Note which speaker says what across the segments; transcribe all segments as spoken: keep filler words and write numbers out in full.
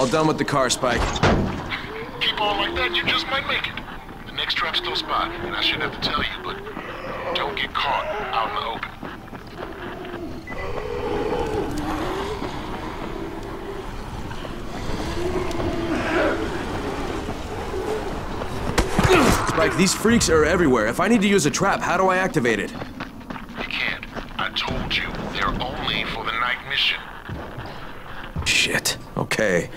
Speaker 1: done with the car, Spike.
Speaker 2: Keep on like that, you just might make it. The next trap's close by, and I shouldn't have to tell you, but don't get caught out in the open.
Speaker 1: Spike, these freaks are everywhere. If I need to use a trap, how do I activate it?
Speaker 2: You can't. I told you, they're only for the night mission.
Speaker 1: Shit. Okay.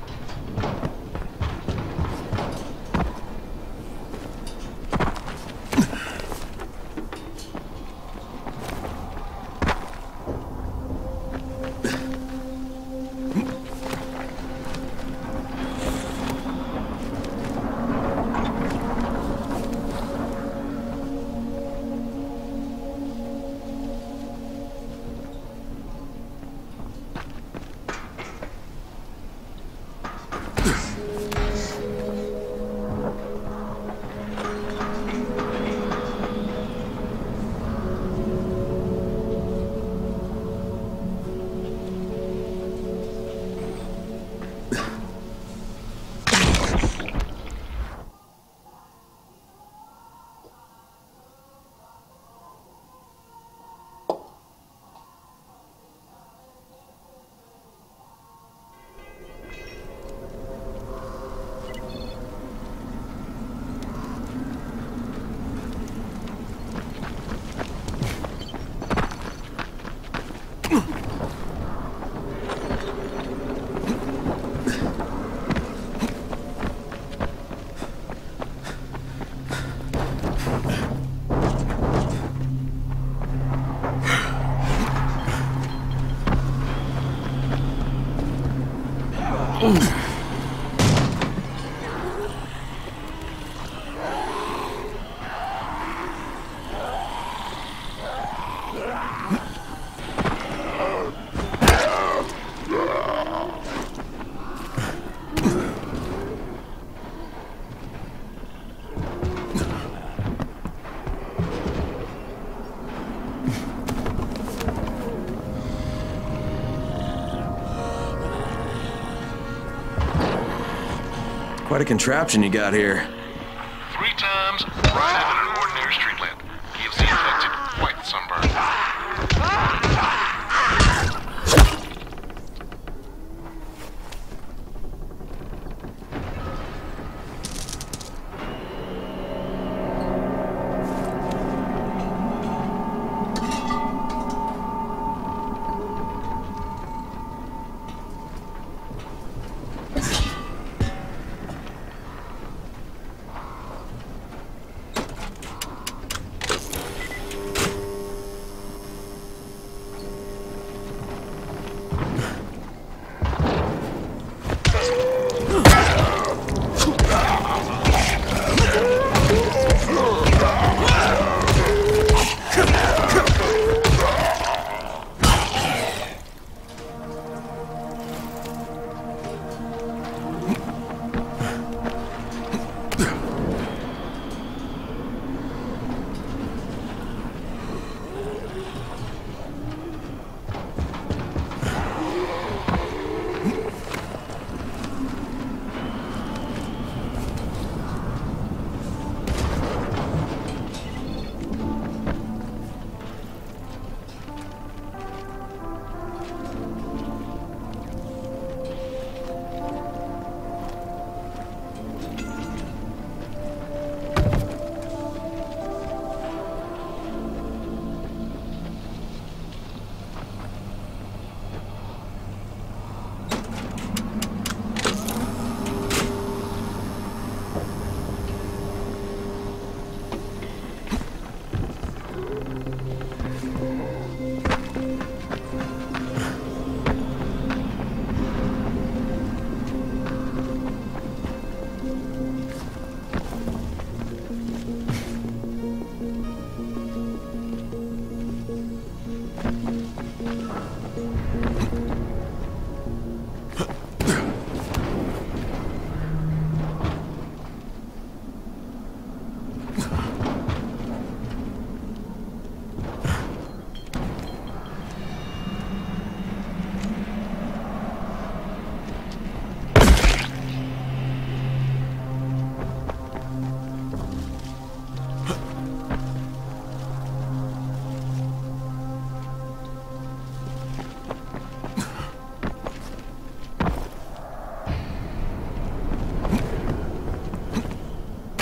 Speaker 1: Quite a contraption you got here.
Speaker 2: Three times, brighter than an ordinary street lamp. Gives the infected quite the sunburn.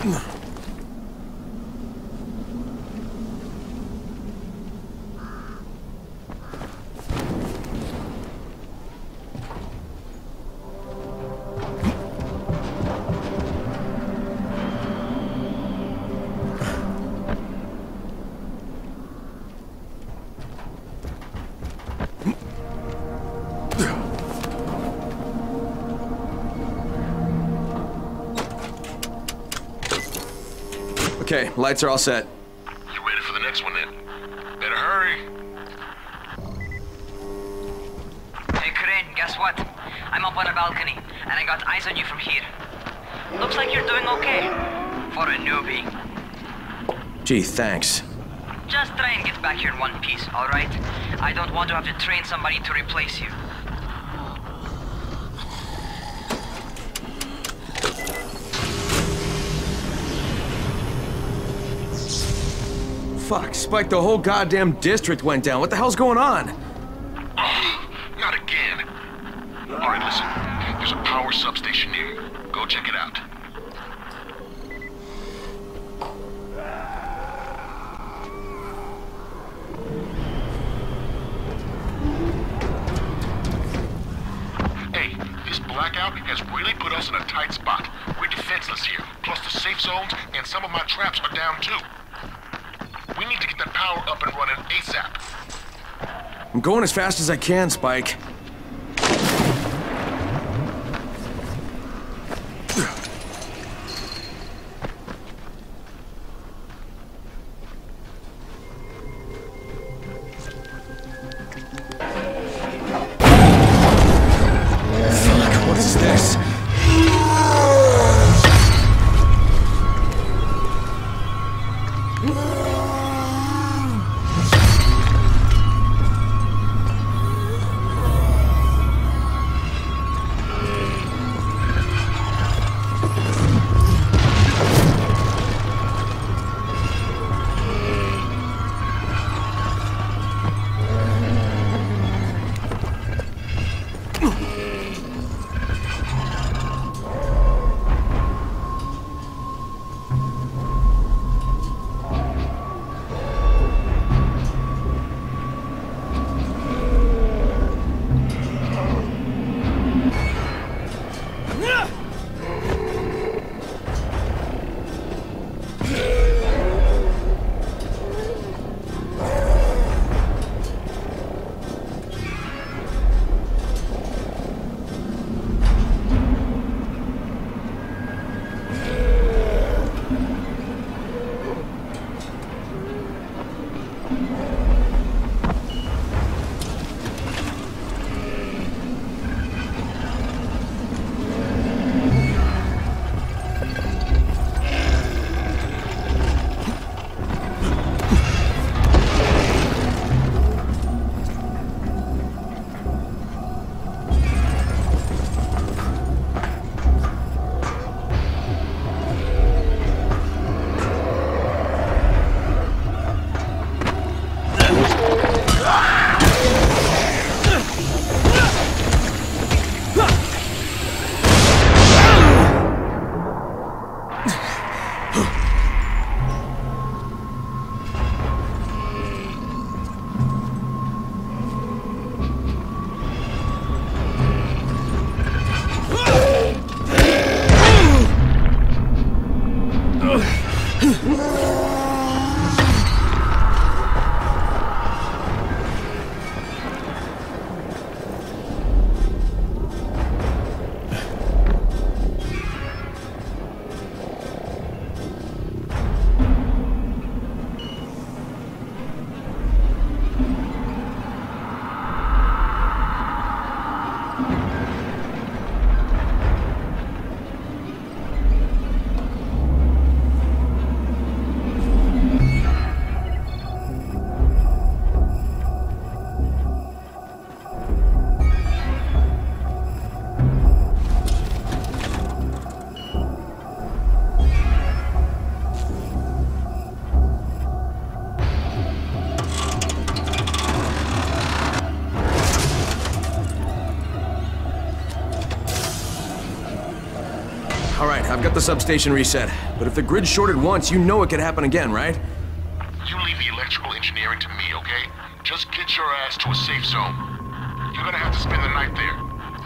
Speaker 1: Okay, lights are all set.
Speaker 2: You ready for the next one then? Better hurry.
Speaker 3: Hey, Crane, guess what? I'm up on a balcony, and I got eyes on you from here. Looks like you're doing okay. For a newbie.
Speaker 1: Gee, thanks.
Speaker 3: Just try and get back here in one piece, alright? I don't want to have to train somebody to replace you.
Speaker 1: Fuck, Spike, the whole goddamn district went down. What the hell's going on?
Speaker 2: Oh, not again. Alright, listen. There's a power substation near you. Go check it out. Hey, this blackout has really put us in a tight spot. We're defenseless here. Plus the safe zones and some of my traps are down too. We need to get that power up and running ASAP.
Speaker 1: I'm going as fast as I can, Spike. Fuck, what is this? Got the substation reset. But if the grid shorted once, you know it could happen again, right?
Speaker 2: You leave the electrical engineering to me, okay? Just get your ass to a safe zone. You're gonna have to spend the night there.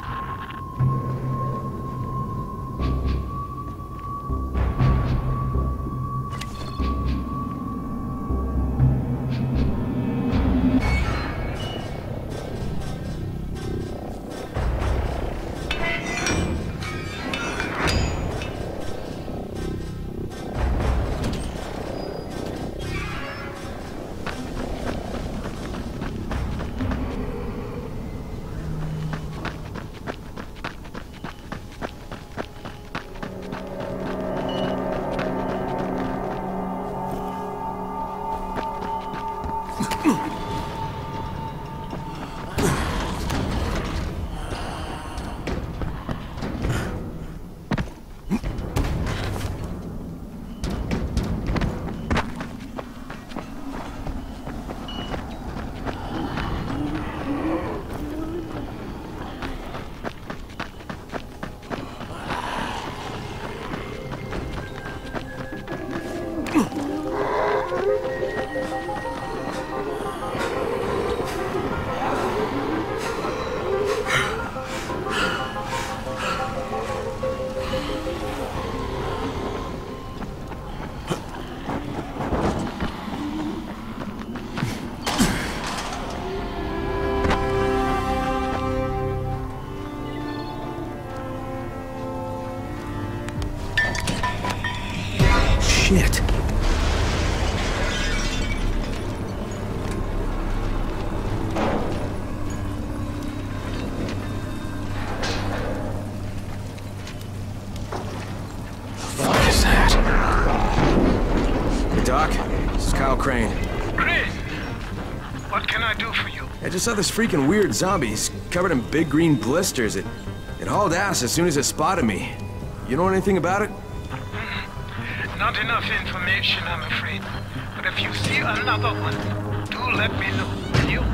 Speaker 1: Shit. What is that? Hey, Doc. This is Kyle Crane.
Speaker 4: Chris, what can I do for you?
Speaker 1: I just saw this freaking weird zombie. He's covered in big green blisters. It, it hauled ass as soon as it spotted me. You know anything about it?
Speaker 4: Not enough information, I'm afraid. But if you see another one, do let me know, will you?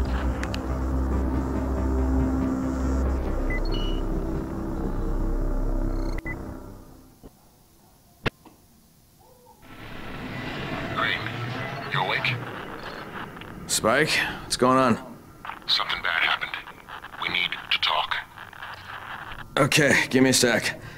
Speaker 2: Crane, you awake?
Speaker 1: Spike, what's going on?
Speaker 2: Something bad happened. We need to talk.
Speaker 1: Okay, give me a sec.